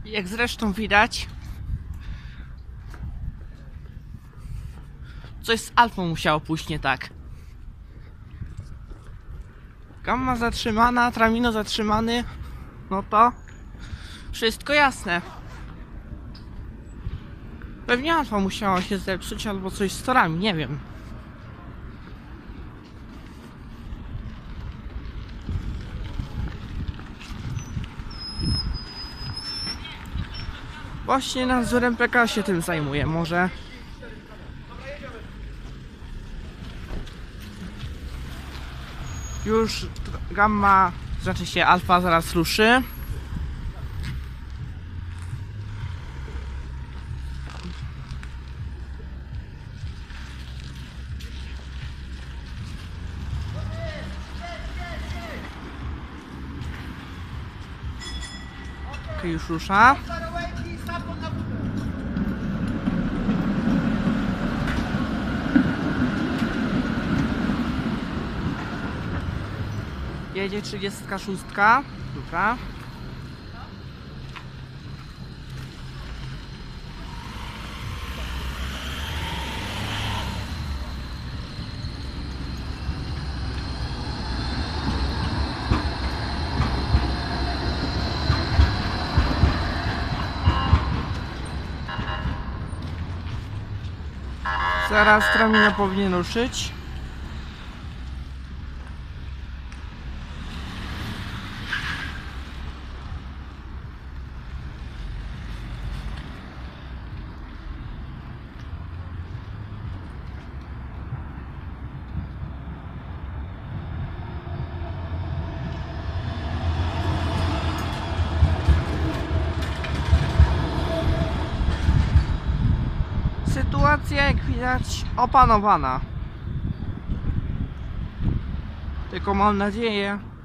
Jak zresztą widać, coś z alfą musiało pójść nie tak. Gamma zatrzymana, Tramino zatrzymany. No to wszystko jasne. Pewnie alfa musiała się zepsuć albo coś z torami, nie wiem. Właśnie nadzorem PK się tym zajmuje, może. Już Gamma, znaczy się alfa zaraz ruszy. Okej, już rusza. Jedzie 36. Dobra. Zaraz Tramino powinien ruszyć. Sytuacja, jak widać, opanowana. Tylko mam nadzieję,